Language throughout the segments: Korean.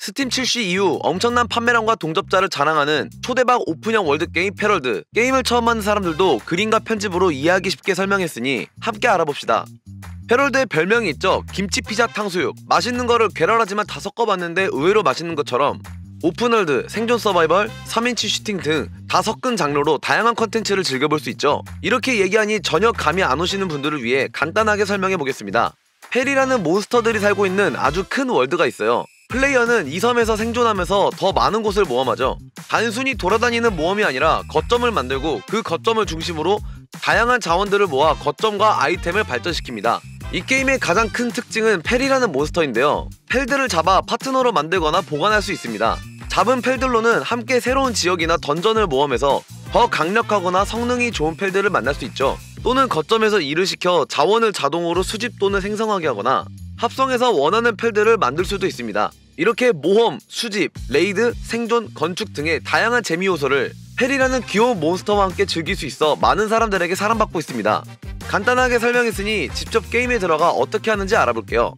스팀 출시 이후 엄청난 판매량과 동접자를 자랑하는 초대박 오픈형 월드게임 패럴드. 게임을 처음 하는 사람들도 그림과 편집으로 이해하기 쉽게 설명했으니 함께 알아봅시다. 패럴드의 별명이 있죠. 김치, 피자, 탕수육. 맛있는 거를 괴랄하지만 다 섞어봤는데 의외로 맛있는 것처럼 오픈월드, 생존 서바이벌, 3인치 슈팅 등 다 섞은 장르로 다양한 컨텐츠를 즐겨볼 수 있죠. 이렇게 얘기하니 전혀 감이 안 오시는 분들을 위해 간단하게 설명해 보겠습니다. 펠이라는 몬스터들이 살고 있는 아주 큰 월드가 있어요. 플레이어는 이 섬에서 생존하면서 더 많은 곳을 모험하죠. 단순히 돌아다니는 모험이 아니라 거점을 만들고 그 거점을 중심으로 다양한 자원들을 모아 거점과 아이템을 발전시킵니다. 이 게임의 가장 큰 특징은 펠이라는 몬스터인데요. 펠들을 잡아 파트너로 만들거나 보관할 수 있습니다. 잡은 펠들로는 함께 새로운 지역이나 던전을 모험해서 더 강력하거나 성능이 좋은 펠들을 만날 수 있죠. 또는 거점에서 일을 시켜 자원을 자동으로 수집 또는 생성하게 하거나 합성해서 원하는 펠들을 만들 수도 있습니다. 이렇게 모험, 수집, 레이드, 생존, 건축 등의 다양한 재미 요소를 펠이라는 귀여운 몬스터와 함께 즐길 수 있어 많은 사람들에게 사랑받고 있습니다. 간단하게 설명했으니 직접 게임에 들어가 어떻게 하는지 알아볼게요.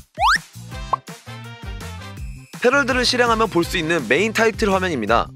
패럴드를 실행하면 볼 수 있는 메인 타이틀 화면입니다.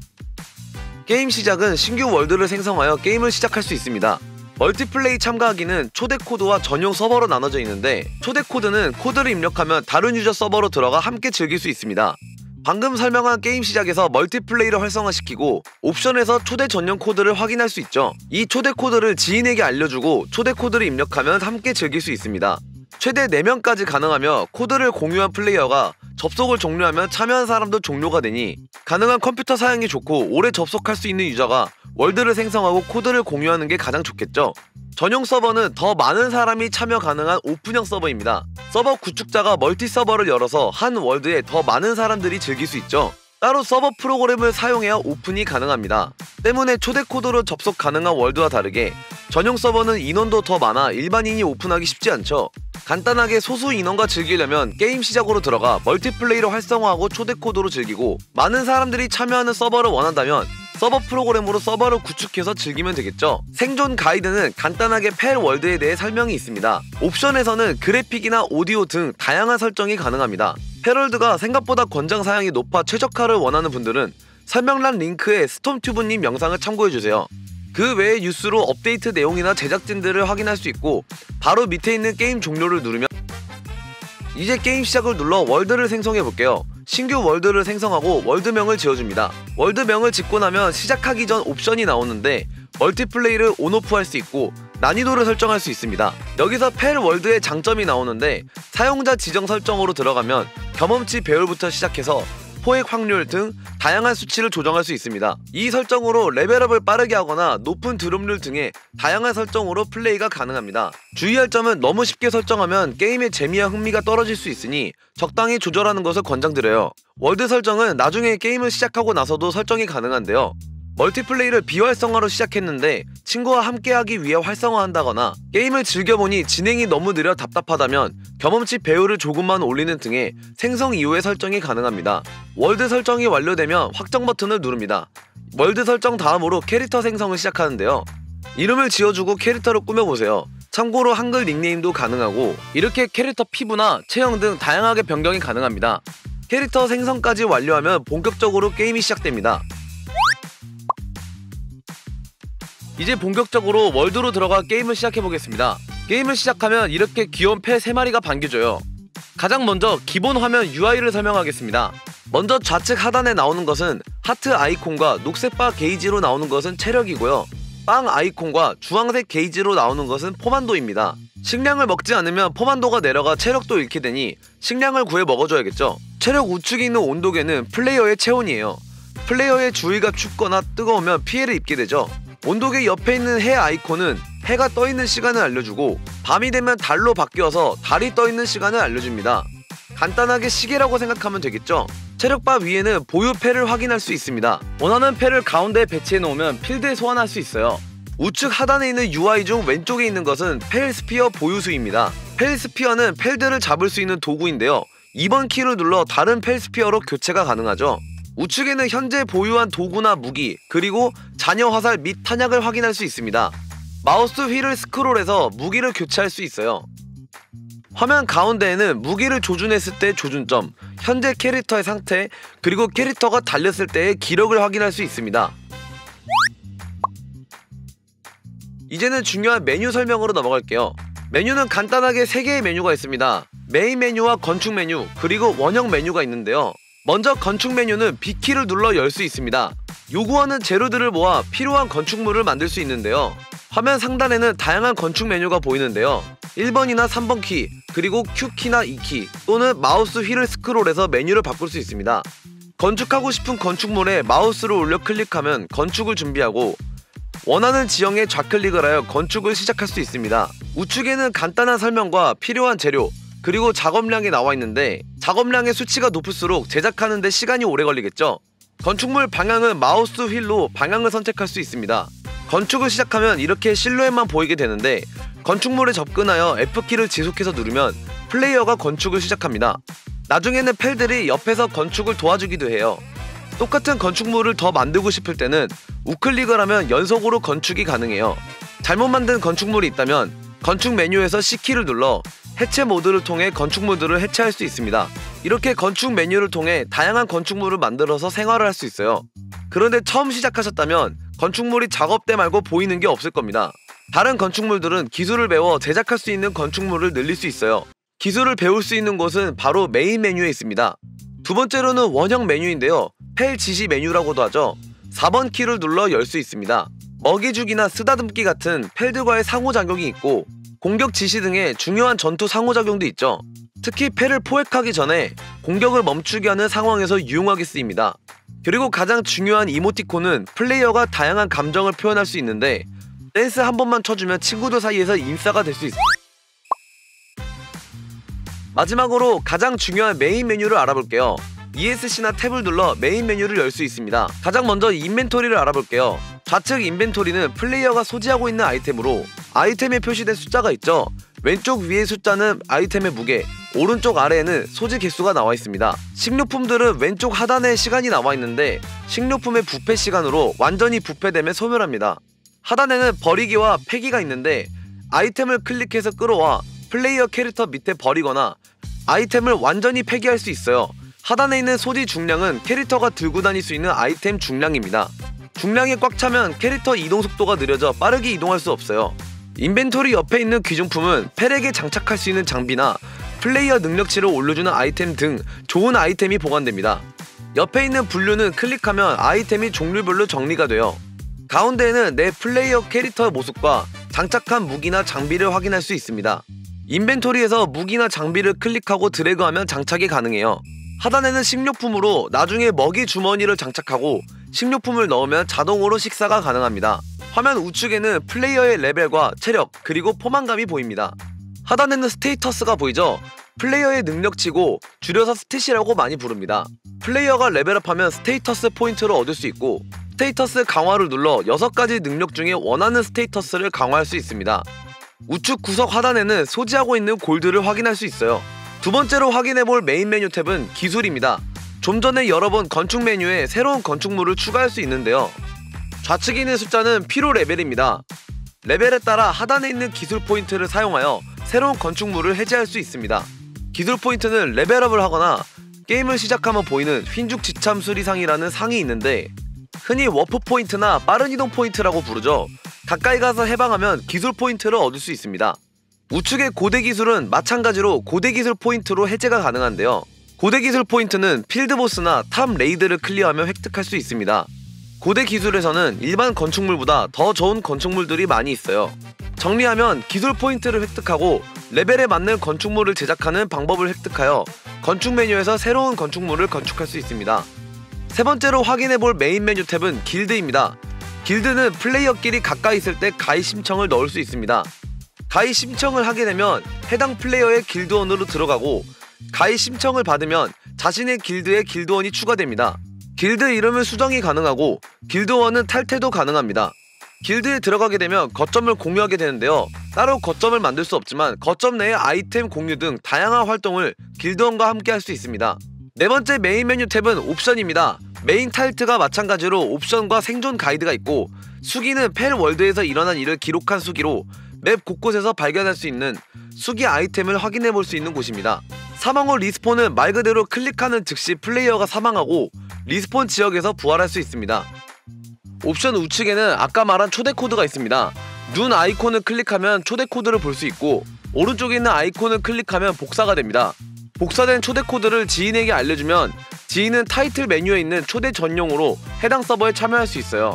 게임 시작은 신규 월드를 생성하여 게임을 시작할 수 있습니다. 멀티플레이 참가하기는 초대 코드와 전용 서버로 나눠져 있는데, 초대 코드는 코드를 입력하면 다른 유저 서버로 들어가 함께 즐길 수 있습니다. 방금 설명한 게임 시작에서 멀티플레이를 활성화시키고 옵션에서 초대 전용 코드를 확인할 수 있죠. 이 초대 코드를 지인에게 알려주고 초대 코드를 입력하면 함께 즐길 수 있습니다. 최대 4명까지 가능하며 코드를 공유한 플레이어가 접속을 종료하면 참여한 사람도 종료가 되니 가능한 컴퓨터 사양이 좋고 오래 접속할 수 있는 유저가 월드를 생성하고 코드를 공유하는 게 가장 좋겠죠. 전용 서버는 더 많은 사람이 참여 가능한 오픈형 서버입니다. 서버 구축자가 멀티 서버를 열어서 한 월드에 더 많은 사람들이 즐길 수 있죠. 따로 서버 프로그램을 사용해야 오픈이 가능합니다. 때문에 초대 코드로 접속 가능한 월드와 다르게 전용 서버는 인원도 더 많아 일반인이 오픈하기 쉽지 않죠. 간단하게 소수 인원과 즐기려면 게임 시작으로 들어가 멀티플레이를 활성화하고 초대 코드로 즐기고, 많은 사람들이 참여하는 서버를 원한다면 서버 프로그램으로 서버를 구축해서 즐기면 되겠죠. 생존 가이드는 간단하게 펠 월드에 대해 설명이 있습니다. 옵션에서는 그래픽이나 오디오 등 다양한 설정이 가능합니다. 패럴드가 생각보다 권장 사양이 높아 최적화를 원하는 분들은 설명란 링크에 스톰튜브님 영상을 참고해주세요. 그 외에 뉴스로 업데이트 내용이나 제작진들을 확인할 수 있고, 바로 밑에 있는 게임 종료를 누르면 이제 게임 시작을 눌러 월드를 생성해볼게요. 신규 월드를 생성하고 월드명을 지어줍니다. 월드명을 짓고 나면 시작하기 전 옵션이 나오는데 멀티플레이를 온오프 할 수 있고 난이도를 설정할 수 있습니다. 여기서 펠 월드의 장점이 나오는데, 사용자 지정 설정으로 들어가면 경험치 배율부터 시작해서 포획 확률 등 다양한 수치를 조정할 수 있습니다. 이 설정으로 레벨업을 빠르게 하거나 높은 드롭률 등의 다양한 설정으로 플레이가 가능합니다. 주의할 점은 너무 쉽게 설정하면 게임의 재미와 흥미가 떨어질 수 있으니 적당히 조절하는 것을 권장드려요. 월드 설정은 나중에 게임을 시작하고 나서도 설정이 가능한데요. 멀티플레이를 비활성화로 시작했는데 친구와 함께하기 위해 활성화한다거나 게임을 즐겨보니 진행이 너무 느려 답답하다면 경험치 배율을 조금만 올리는 등의 생성 이후의 설정이 가능합니다. 월드 설정이 완료되면 확정 버튼을 누릅니다. 월드 설정 다음으로 캐릭터 생성을 시작하는데요. 이름을 지어주고 캐릭터를 꾸며보세요. 참고로 한글 닉네임도 가능하고, 이렇게 캐릭터 피부나 체형 등 다양하게 변경이 가능합니다. 캐릭터 생성까지 완료하면 본격적으로 게임이 시작됩니다. 이제 본격적으로 월드로 들어가 게임을 시작해보겠습니다. 게임을 시작하면 이렇게 귀여운 펫 3마리가 반겨줘요. 가장 먼저 기본 화면 UI를 설명하겠습니다. 먼저 좌측 하단에 나오는 것은 하트 아이콘과 녹색 바 게이지로 나오는 것은 체력이고요. 빵 아이콘과 주황색 게이지로 나오는 것은 포만도입니다. 식량을 먹지 않으면 포만도가 내려가 체력도 잃게 되니 식량을 구해 먹어줘야겠죠. 체력 우측에 있는 온도계는 플레이어의 체온이에요. 플레이어의 주위가 춥거나 뜨거우면 피해를 입게 되죠. 온도계 옆에 있는 해 아이콘은 해가 떠있는 시간을 알려주고, 밤이 되면 달로 바뀌어서 달이 떠있는 시간을 알려줍니다. 간단하게 시계라고 생각하면 되겠죠. 체력바 위에는 보유 펠을 확인할 수 있습니다. 원하는 펠을 가운데에 배치해 놓으면 필드에 소환할 수 있어요. 우측 하단에 있는 UI 중 왼쪽에 있는 것은 펠 스피어 보유수입니다. 펠 스피어는 펠들을 잡을 수 있는 도구인데요. 2번 키를 눌러 다른 펠 스피어로 교체가 가능하죠. 우측에는 현재 보유한 도구나 무기, 그리고 잔여 화살 및 탄약을 확인할 수 있습니다. 마우스 휠을 스크롤해서 무기를 교체할 수 있어요. 화면 가운데에는 무기를 조준했을 때 조준점, 현재 캐릭터의 상태, 그리고 캐릭터가 달렸을 때의 기록을 확인할 수 있습니다. 이제는 중요한 메뉴 설명으로 넘어갈게요. 메뉴는 간단하게 3개의 메뉴가 있습니다. 메인 메뉴와 건축 메뉴, 그리고 원형 메뉴가 있는데요. 먼저 건축 메뉴는 B키를 눌러 열 수 있습니다. 요구하는 재료들을 모아 필요한 건축물을 만들 수 있는데요. 화면 상단에는 다양한 건축 메뉴가 보이는데요. 1번이나 3번 키, 그리고 Q키나 E키 또는 마우스 휠을 스크롤해서 메뉴를 바꿀 수 있습니다. 건축하고 싶은 건축물에 마우스를 올려 클릭하면 건축을 준비하고 원하는 지형에 좌클릭을 하여 건축을 시작할 수 있습니다. 우측에는 간단한 설명과 필요한 재료, 그리고 작업량이 나와 있는데 작업량의 수치가 높을수록 제작하는 데 시간이 오래 걸리겠죠. 건축물 방향은 마우스 휠로 방향을 선택할 수 있습니다. 건축을 시작하면 이렇게 실루엣만 보이게 되는데 건축물에 접근하여 F키를 지속해서 누르면 플레이어가 건축을 시작합니다. 나중에는 펠들이 옆에서 건축을 도와주기도 해요. 똑같은 건축물을 더 만들고 싶을 때는 우클릭을 하면 연속으로 건축이 가능해요. 잘못 만든 건축물이 있다면 건축 메뉴에서 C키를 눌러 해체 모드를 통해 건축물들을 해체할 수 있습니다. 이렇게 건축 메뉴를 통해 다양한 건축물을 만들어서 생활을 할 수 있어요. 그런데 처음 시작하셨다면 건축물이 작업대 말고 보이는 게 없을 겁니다. 다른 건축물들은 기술을 배워 제작할 수 있는 건축물을 늘릴 수 있어요. 기술을 배울 수 있는 곳은 바로 메인 메뉴에 있습니다. 두 번째로는 원형 메뉴인데요. 펠 지시 메뉴라고도 하죠. 4번 키를 눌러 열 수 있습니다. 먹이주기나 쓰다듬기 같은 펠들과의 상호작용이 있고 공격 지시 등의 중요한 전투 상호작용도 있죠. 특히 펠을 포획하기 전에 공격을 멈추게 하는 상황에서 유용하게 쓰입니다. 그리고 가장 중요한 이모티콘은 플레이어가 다양한 감정을 표현할 수 있는데 댄스 한 번만 쳐주면 친구들 사이에서 인싸가 될 수 있습니다. 마지막으로 가장 중요한 메인 메뉴를 알아볼게요. ESC나 탭을 눌러 메인 메뉴를 열 수 있습니다. 가장 먼저 인벤토리를 알아볼게요. 좌측 인벤토리는 플레이어가 소지하고 있는 아이템으로 아이템에 표시된 숫자가 있죠. 왼쪽 위의 숫자는 아이템의 무게, 오른쪽 아래에는 소지 개수가 나와 있습니다. 식료품들은 왼쪽 하단에 시간이 나와 있는데 식료품의 부패 시간으로 완전히 부패되면 소멸합니다. 하단에는 버리기와 폐기가 있는데 아이템을 클릭해서 끌어와 플레이어 캐릭터 밑에 버리거나 아이템을 완전히 폐기할 수 있어요. 하단에 있는 소지 중량은 캐릭터가 들고 다닐 수 있는 아이템 중량입니다. 중량이 꽉 차면 캐릭터 이동 속도가 느려져 빠르게 이동할 수 없어요. 인벤토리 옆에 있는 귀중품은 펠에게 장착할 수 있는 장비나 플레이어 능력치를 올려주는 아이템 등 좋은 아이템이 보관됩니다. 옆에 있는 분류는 클릭하면 아이템이 종류별로 정리가 돼요. 가운데에는 내 플레이어 캐릭터의 모습과 장착한 무기나 장비를 확인할 수 있습니다. 인벤토리에서 무기나 장비를 클릭하고 드래그하면 장착이 가능해요. 하단에는 식료품으로 나중에 먹이 주머니를 장착하고 식료품을 넣으면 자동으로 식사가 가능합니다. 화면 우측에는 플레이어의 레벨과 체력 그리고 포만감이 보입니다. 하단에는 스테이터스가 보이죠? 플레이어의 능력치고 줄여서 스탯이라고 많이 부릅니다. 플레이어가 레벨업하면 스테이터스 포인트를 얻을 수 있고 스테이터스 강화를 눌러 6가지 능력 중에 원하는 스테이터스를 강화할 수 있습니다. 우측 구석 하단에는 소지하고 있는 골드를 확인할 수 있어요. 두 번째로 확인해볼 메인 메뉴 탭은 기술입니다. 좀 전에 열어본 건축 메뉴에 새로운 건축물을 추가할 수 있는데요. 좌측에 있는 숫자는 필요 레벨입니다. 레벨에 따라 하단에 있는 기술 포인트를 사용하여 새로운 건축물을 해제할 수 있습니다. 기술 포인트는 레벨업을 하거나 게임을 시작하면 보이는 흰죽 지참 수리상이라는 상이 있는데 흔히 워프 포인트나 빠른 이동 포인트라고 부르죠. 가까이 가서 해방하면 기술 포인트를 얻을 수 있습니다. 우측의 고대 기술은 마찬가지로 고대 기술 포인트로 해제가 가능한데요. 고대 기술 포인트는 필드보스나 탑 레이드를 클리어하면 획득할 수 있습니다. 고대 기술에서는 일반 건축물보다 더 좋은 건축물들이 많이 있어요. 정리하면 기술 포인트를 획득하고 레벨에 맞는 건축물을 제작하는 방법을 획득하여 건축 메뉴에서 새로운 건축물을 건축할 수 있습니다. 세 번째로 확인해볼 메인 메뉴 탭은 길드입니다. 길드는 플레이어끼리 가까이 있을 때 가입 신청을 넣을 수 있습니다. 가입 신청을 하게 되면 해당 플레이어의 길드원으로 들어가고 가입 신청을 받으면 자신의 길드에 길드원이 추가됩니다. 길드 이름을 수정이 가능하고 길드원은 탈퇴도 가능합니다. 길드에 들어가게 되면 거점을 공유하게 되는데요. 따로 거점을 만들 수 없지만 거점 내의 아이템 공유 등 다양한 활동을 길드원과 함께 할 수 있습니다. 네 번째 메인 메뉴 탭은 옵션입니다. 메인 타이틀과 마찬가지로 옵션과 생존 가이드가 있고 수기는 펠 월드에서 일어난 일을 기록한 수기로 맵 곳곳에서 발견할 수 있는 수기 아이템을 확인해 볼 수 있는 곳입니다. 사망 후 리스폰은 말 그대로 클릭하는 즉시 플레이어가 사망하고 리스폰 지역에서 부활할 수 있습니다. 옵션 우측에는 아까 말한 초대 코드가 있습니다. 눈 아이콘을 클릭하면 초대 코드를 볼 수 있고 오른쪽에 있는 아이콘을 클릭하면 복사가 됩니다. 복사된 초대 코드를 지인에게 알려주면 지인은 타이틀 메뉴에 있는 초대 전용으로 해당 서버에 참여할 수 있어요.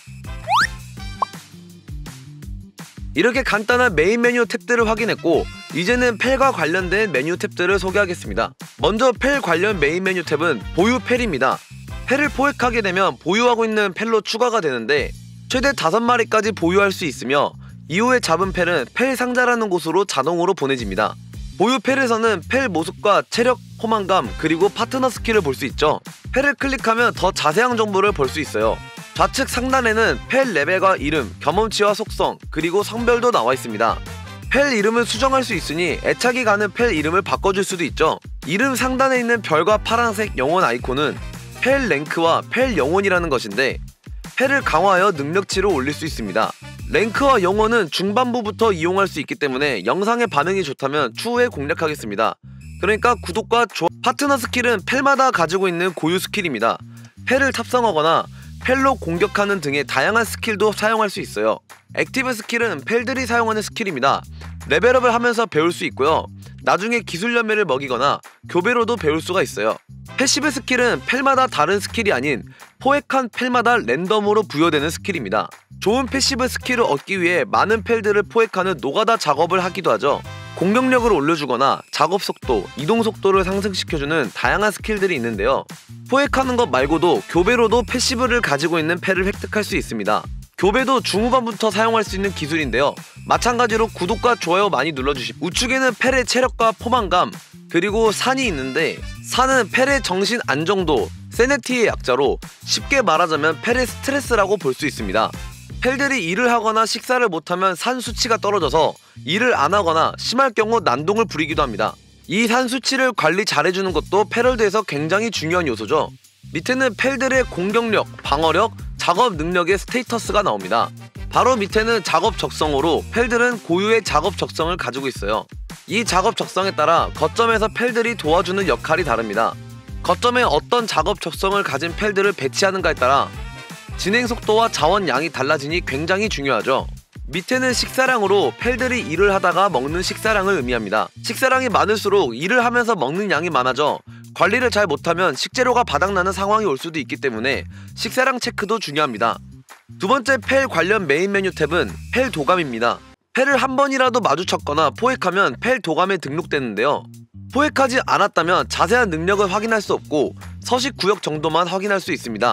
이렇게 간단한 메인 메뉴 탭들을 확인했고 이제는 펠과 관련된 메뉴 탭들을 소개하겠습니다. 먼저 펠 관련 메인 메뉴 탭은 보유 펠입니다. 펠을 포획하게 되면 보유하고 있는 펠로 추가가 되는데 최대 5마리까지 보유할 수 있으며 이후에 잡은 펠은 펠 상자라는 곳으로 자동으로 보내집니다. 보유 펠에서는 펠 모습과 체력, 포만감, 그리고 파트너 스킬을 볼 수 있죠. 펠을 클릭하면 더 자세한 정보를 볼 수 있어요. 좌측 상단에는 펠 레벨과 이름, 경험치와 속성, 그리고 성별도 나와 있습니다. 펠 이름을 수정할 수 있으니 애착이 가는 펠 이름을 바꿔줄 수도 있죠. 이름 상단에 있는 별과 파란색 영혼 아이콘은 펠 랭크와 펠 영혼이라는 것인데 펠을 강화하여 능력치를 올릴 수 있습니다. 랭크와 영혼은 중반부부터 이용할 수 있기 때문에 영상의 반응이 좋다면 추후에 공략하겠습니다. 그러니까 구독과 좋아요. 파트너 스킬은 펠마다 가지고 있는 고유 스킬입니다. 펠을 탑승하거나 펠로 공격하는 등의 다양한 스킬도 사용할 수 있어요. 액티브 스킬은 펠들이 사용하는 스킬입니다. 레벨업을 하면서 배울 수 있고요. 나중에 기술 열매를 먹이거나 교배로도 배울 수가 있어요. 패시브 스킬은 펠마다 다른 스킬이 아닌 포획한 펠마다 랜덤으로 부여되는 스킬입니다. 좋은 패시브 스킬을 얻기 위해 많은 펠들을 포획하는 노가다 작업을 하기도 하죠. 공격력을 올려주거나 작업 속도, 이동 속도를 상승시켜주는 다양한 스킬들이 있는데요. 포획하는 것 말고도 교배로도 패시브를 가지고 있는 펠을 획득할 수 있습니다. 교배도 중후반부터 사용할 수 있는 기술인데요. 마찬가지로 구독과 좋아요 많이 눌러주시고 우측에는 펠의 체력과 포만감, 그리고 산이 있는데 산은 펠의 정신 안정도, 세네티의 약자로 쉽게 말하자면 펠의 스트레스라고 볼 수 있습니다. 펠들이 일을 하거나 식사를 못하면 산 수치가 떨어져서 일을 안 하거나 심할 경우 난동을 부리기도 합니다. 이 산 수치를 관리 잘해주는 것도 패럴드에서 굉장히 중요한 요소죠. 밑에는 펠들의 공격력, 방어력, 작업 능력의 스테이터스가 나옵니다. 바로 밑에는 작업 적성으로 펠들은 고유의 작업 적성을 가지고 있어요. 이 작업 적성에 따라 거점에서 펠들이 도와주는 역할이 다릅니다. 거점에 어떤 작업 적성을 가진 펠들을 배치하는가에 따라 진행 속도와 자원 양이 달라지니 굉장히 중요하죠. 밑에는 식사량으로 펠들이 일을 하다가 먹는 식사량을 의미합니다. 식사량이 많을수록 일을 하면서 먹는 양이 많아져 관리를 잘 못하면 식재료가 바닥나는 상황이 올 수도 있기 때문에 식사량 체크도 중요합니다. 두 번째 펠 관련 메인 메뉴 탭은 펠 도감입니다. 펠을 한 번이라도 마주쳤거나 포획하면 펠 도감에 등록되는데요. 포획하지 않았다면 자세한 능력을 확인할 수 없고 서식 구역 정도만 확인할 수 있습니다.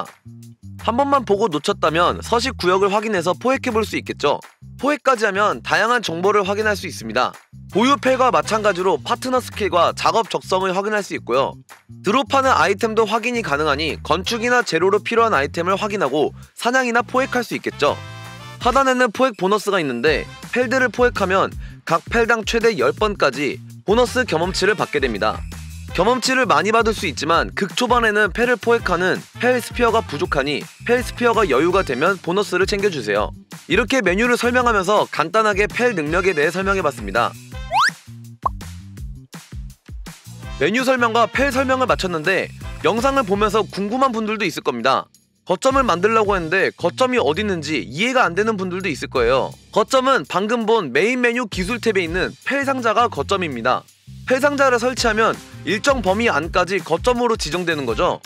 한 번만 보고 놓쳤다면 서식 구역을 확인해서 포획해볼 수 있겠죠. 포획까지 하면 다양한 정보를 확인할 수 있습니다. 보유 펠과 마찬가지로 파트너 스킬과 작업 적성을 확인할 수 있고요. 드롭하는 아이템도 확인이 가능하니 건축이나 재료로 필요한 아이템을 확인하고 사냥이나 포획할 수 있겠죠. 하단에는 포획 보너스가 있는데 펠들을 포획하면 각 펠당 최대 10번까지 보너스 경험치를 받게 됩니다. 경험치를 많이 받을 수 있지만 극초반에는 펠을 포획하는 펠 스피어가 부족하니 펠 스피어가 여유가 되면 보너스를 챙겨주세요. 이렇게 메뉴를 설명하면서 간단하게 펠 능력에 대해 설명해봤습니다. 메뉴 설명과 펠 설명을 마쳤는데 영상을 보면서 궁금한 분들도 있을 겁니다. 거점을 만들려고 했는데 거점이 어디 있는지 이해가 안 되는 분들도 있을 거예요. 거점은 방금 본 메인 메뉴 기술 탭에 있는 펠 상자가 거점입니다. 펠 상자를 설치하면 일정 범위 안까지 거점으로 지정되는 거죠.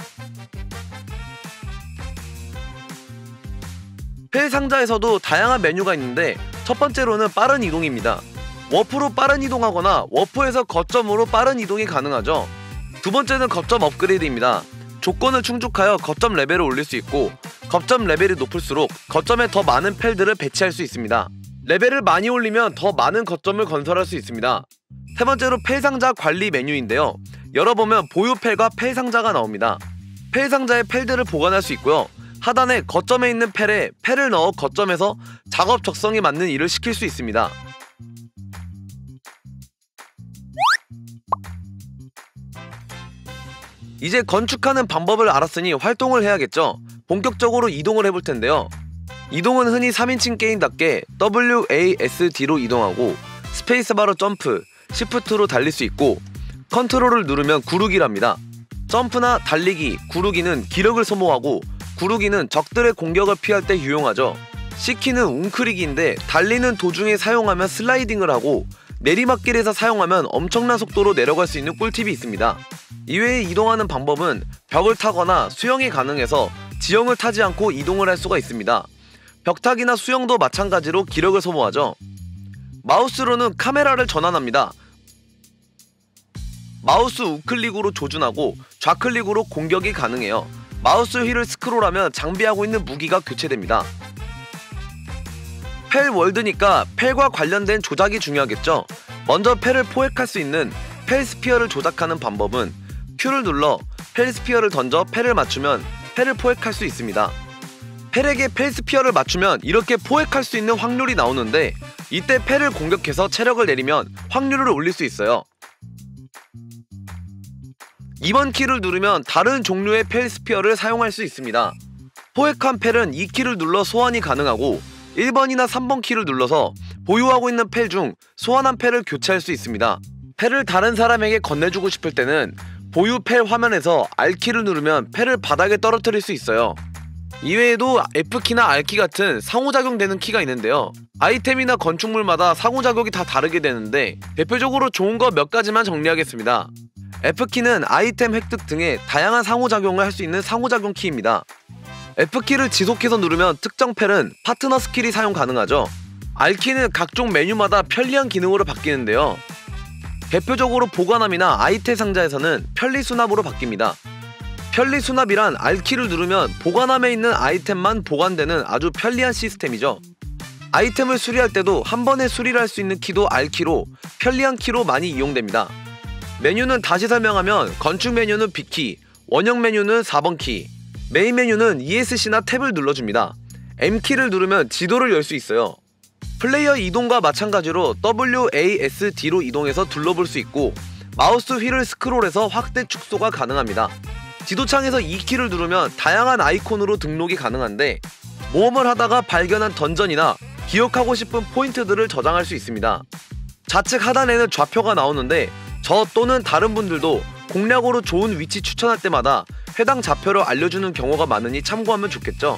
펠 상자에서도 다양한 메뉴가 있는데 첫 번째로는 빠른 이동입니다. 워프로 빠른 이동하거나 워프에서 거점으로 빠른 이동이 가능하죠. 두 번째는 거점 업그레이드입니다. 조건을 충족하여 거점 레벨을 올릴 수 있고 거점 레벨이 높을수록 거점에 더 많은 펠들을 배치할 수 있습니다. 레벨을 많이 올리면 더 많은 거점을 건설할 수 있습니다. 세 번째로 펠 상자 관리 메뉴인데요. 열어보면 보유 펠과 펠 상자가 나옵니다. 펠 상자에 펠들을 보관할 수 있고요. 하단에 거점에 있는 펠에 펠을 넣어 거점에서 작업 적성에 맞는 일을 시킬 수 있습니다. 이제 건축하는 방법을 알았으니 활동을 해야겠죠. 본격적으로 이동을 해볼 텐데요. 이동은 흔히 3인칭 게임답게 WASD로 이동하고 스페이스바로 점프, 시프트로 달릴 수 있고 컨트롤을 누르면 구르기랍니다. 점프나 달리기, 구르기는 기력을 소모하고 구르기는 적들의 공격을 피할 때 유용하죠. C키는 웅크리기인데 달리는 도중에 사용하면 슬라이딩을 하고 내리막길에서 사용하면 엄청난 속도로 내려갈 수 있는 꿀팁이 있습니다. 이외에 이동하는 방법은 벽을 타거나 수영이 가능해서 지형을 타지 않고 이동을 할 수가 있습니다. 벽타기나 수영도 마찬가지로 기력을 소모하죠. 마우스로는 카메라를 전환합니다. 마우스 우클릭으로 조준하고 좌클릭으로 공격이 가능해요. 마우스 휠을 스크롤하면 장비하고 있는 무기가 교체됩니다. 펠 월드니까 펠과 관련된 조작이 중요하겠죠. 먼저 펠을 포획할 수 있는 펠 스피어를 조작하는 방법은 Q를 눌러 펠 스피어를 던져 펠을 맞추면 펠을 포획할 수 있습니다. 펠에게 펠 스피어를 맞추면 이렇게 포획할 수 있는 확률이 나오는데 이때 펠을 공격해서 체력을 내리면 확률을 올릴 수 있어요. 2번 키를 누르면 다른 종류의 펠 스피어를 사용할 수 있습니다. 포획한 펠은 2키를 눌러 소환이 가능하고 1번이나 3번 키를 눌러서 보유하고 있는 펠 중 소환한 펠을 교체할 수 있습니다. 펠을 다른 사람에게 건네주고 싶을 때는 보유 펠 화면에서 R키를 누르면 펠을 바닥에 떨어뜨릴 수 있어요. 이외에도 F키나 R키 같은 상호작용되는 키가 있는데요. 아이템이나 건축물마다 상호작용이 다 다르게 되는데 대표적으로 좋은 거 몇 가지만 정리하겠습니다. F키는 아이템 획득 등의 다양한 상호작용을 할 수 있는 상호작용 키입니다. F키를 지속해서 누르면 특정 펠은 파트너 스킬이 사용 가능하죠. R키는 각종 메뉴마다 편리한 기능으로 바뀌는데요. 대표적으로 보관함이나 아이템 상자에서는 편리 수납으로 바뀝니다. 편리 수납이란 R키를 누르면 보관함에 있는 아이템만 보관되는 아주 편리한 시스템이죠. 아이템을 수리할 때도 한 번에 수리를 할 수 있는 키도 R키로 편리한 키로 많이 이용됩니다. 메뉴는 다시 설명하면 건축 메뉴는 B키, 원형 메뉴는 4번 키, 메인 메뉴는 ESC나 탭을 눌러줍니다. M키를 누르면 지도를 열 수 있어요. 플레이어 이동과 마찬가지로 WASD로 이동해서 둘러볼 수 있고 마우스 휠을 스크롤해서 확대 축소가 가능합니다. 지도창에서 E키를 누르면 다양한 아이콘으로 등록이 가능한데 모험을 하다가 발견한 던전이나 기억하고 싶은 포인트들을 저장할 수 있습니다. 좌측 하단에는 좌표가 나오는데 저 또는 다른 분들도 공략으로 좋은 위치 추천할 때마다 해당 좌표를 알려주는 경우가 많으니 참고하면 좋겠죠.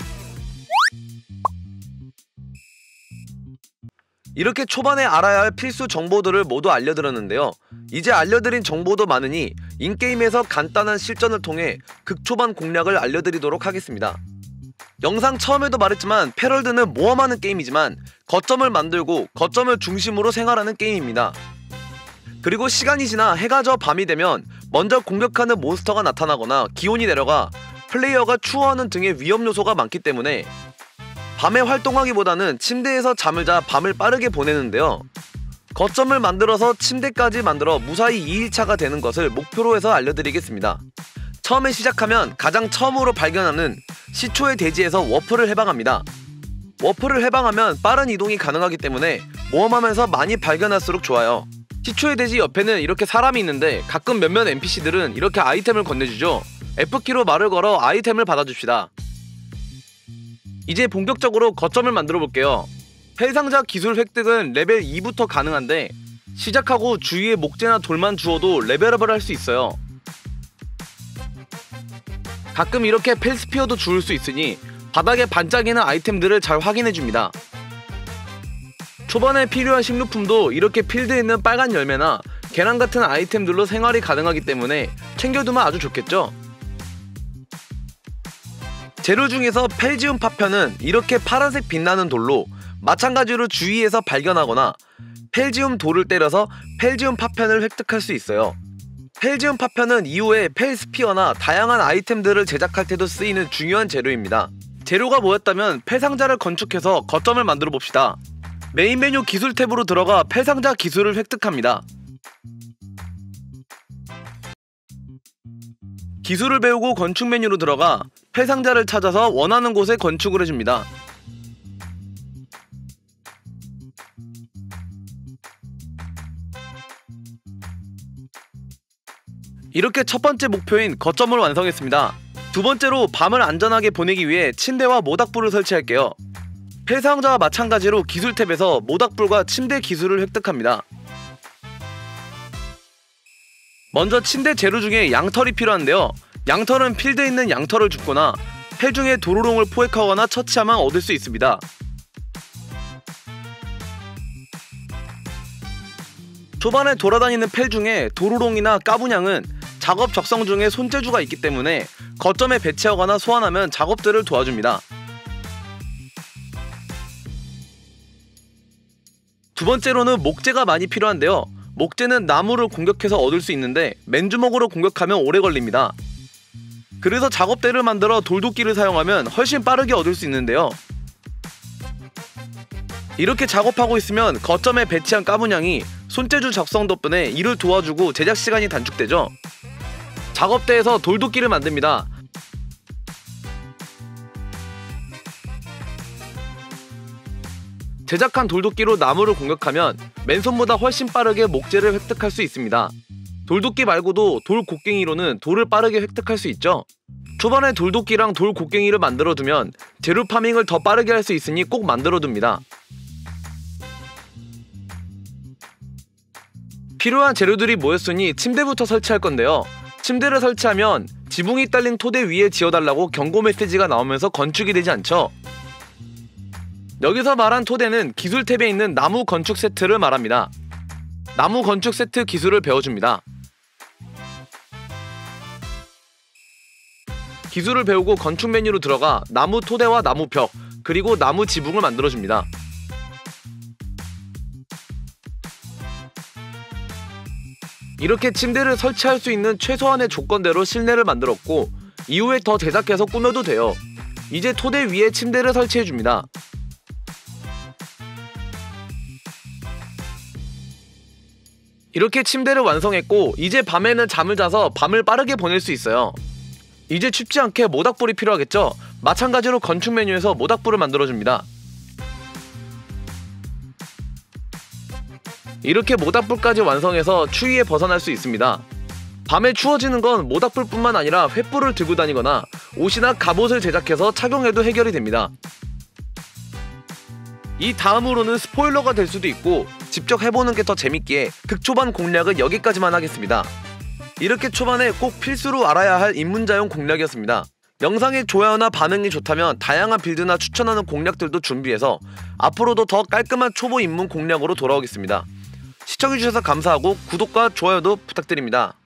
이렇게 초반에 알아야 할 필수 정보들을 모두 알려드렸는데요. 이제 알려드린 정보도 많으니 인게임에서 간단한 실전을 통해 극초반 공략을 알려드리도록 하겠습니다. 영상 처음에도 말했지만 패럴드는 모험하는 게임이지만 거점을 만들고 거점을 중심으로 생활하는 게임입니다. 그리고 시간이 지나 해가 져 밤이 되면 먼저 공격하는 몬스터가 나타나거나 기온이 내려가 플레이어가 추워하는 등의 위험 요소가 많기 때문에 밤에 활동하기보다는 침대에서 잠을 자 밤을 빠르게 보내는데요. 거점을 만들어서 침대까지 만들어 무사히 2일차가 되는 것을 목표로 해서 알려드리겠습니다. 처음에 시작하면 가장 처음으로 발견하는 시초의 대지에서 워프를 해방합니다. 워프를 해방하면 빠른 이동이 가능하기 때문에 모험하면서 많이 발견할수록 좋아요. 시초의 대지 옆에는 이렇게 사람이 있는데 가끔 몇몇 NPC들은 이렇게 아이템을 건네주죠. F키로 말을 걸어 아이템을 받아줍시다. 이제 본격적으로 거점을 만들어 볼게요. 펠상자 기술 획득은 레벨 2부터 가능한데 시작하고 주위에 목재나 돌만 주워도 레벨업을 할 수 있어요. 가끔 이렇게 펠스피어도 주울 수 있으니 바닥에 반짝이는 아이템들을 잘 확인해줍니다. 초반에 필요한 식료품도 이렇게 필드에 있는 빨간 열매나 계란 같은 아이템들로 생활이 가능하기 때문에 챙겨두면 아주 좋겠죠. 재료 중에서 펠지움 파편은 이렇게 파란색 빛나는 돌로 마찬가지로 주위에서 발견하거나 펠지움 돌을 때려서 펠지움 파편을 획득할 수 있어요. 펠지움 파편은 이후에 펠스피어나 다양한 아이템들을 제작할 때도 쓰이는 중요한 재료입니다. 재료가 뭐였다면 펠상자를 건축해서 거점을 만들어 봅시다. 메인 메뉴 기술 탭으로 들어가 펠상자 기술을 획득합니다. 기술을 배우고 건축 메뉴로 들어가 펠상자를 찾아서 원하는 곳에 건축을 해줍니다. 이렇게 첫 번째 목표인 거점을 완성했습니다. 두 번째로 밤을 안전하게 보내기 위해 침대와 모닥불을 설치할게요. 펠사왕자와 마찬가지로 기술 탭에서 모닥불과 침대 기술을 획득합니다. 먼저 침대 재료 중에 양털이 필요한데요. 양털은 필드에 있는 양털을 줍거나 펠 중에 도루롱을 포획하거나 처치하면 얻을 수 있습니다. 초반에 돌아다니는 펠 중에 도루롱이나 까분양은 작업 적성 중에 손재주가 있기 때문에 거점에 배치하거나 소환하면 작업들을 도와줍니다. 두 번째로는 목재가 많이 필요한데요. 목재는 나무를 공격해서 얻을 수 있는데 맨주먹으로 공격하면 오래 걸립니다. 그래서 작업대를 만들어 돌도끼를 사용하면 훨씬 빠르게 얻을 수 있는데요. 이렇게 작업하고 있으면 거점에 배치한 까분양이 손재주 적성 덕분에 일을 도와주고 제작 시간이 단축되죠. 작업대에서 돌도끼를 만듭니다. 제작한 돌도끼로 나무를 공격하면 맨손보다 훨씬 빠르게 목재를 획득할 수 있습니다. 돌도끼 말고도 돌 곡괭이로는 돌을 빠르게 획득할 수 있죠. 초반에 돌도끼랑 돌 곡괭이를 만들어두면 재료 파밍을 더 빠르게 할 수 있으니 꼭 만들어둡니다. 필요한 재료들이 모였으니 침대부터 설치할 건데요. 침대를 설치하면 지붕이 딸린 토대 위에 지어달라고 경고 메시지가 나오면서 건축이 되지 않죠. 여기서 말한 토대는 기술 탭에 있는 나무 건축 세트를 말합니다. 나무 건축 세트 기술을 배워줍니다. 기술을 배우고 건축 메뉴로 들어가 나무 토대와 나무 벽, 그리고 나무 지붕을 만들어줍니다. 이렇게 침대를 설치할 수 있는 최소한의 조건대로 실내를 만들었고 이후에 더 제작해서 꾸며도 돼요. 이제 토대 위에 침대를 설치해줍니다. 이렇게 침대를 완성했고 이제 밤에는 잠을 자서 밤을 빠르게 보낼 수 있어요. 이제 춥지 않게 모닥불이 필요하겠죠? 마찬가지로 건축 메뉴에서 모닥불을 만들어줍니다. 이렇게 모닥불까지 완성해서 추위에 벗어날 수 있습니다. 밤에 추워지는 건 모닥불뿐만 아니라 횃불을 들고 다니거나 옷이나 갑옷을 제작해서 착용해도 해결이 됩니다. 이 다음으로는 스포일러가 될 수도 있고 직접 해보는 게 더 재밌기에 극초반 공략은 여기까지만 하겠습니다. 이렇게 초반에 꼭 필수로 알아야 할 입문자용 공략이었습니다. 영상의 좋아요나 반응이 좋다면 다양한 빌드나 추천하는 공략들도 준비해서 앞으로도 더 깔끔한 초보 입문 공략으로 돌아오겠습니다. 시청해주셔서 감사하고 구독과 좋아요도 부탁드립니다.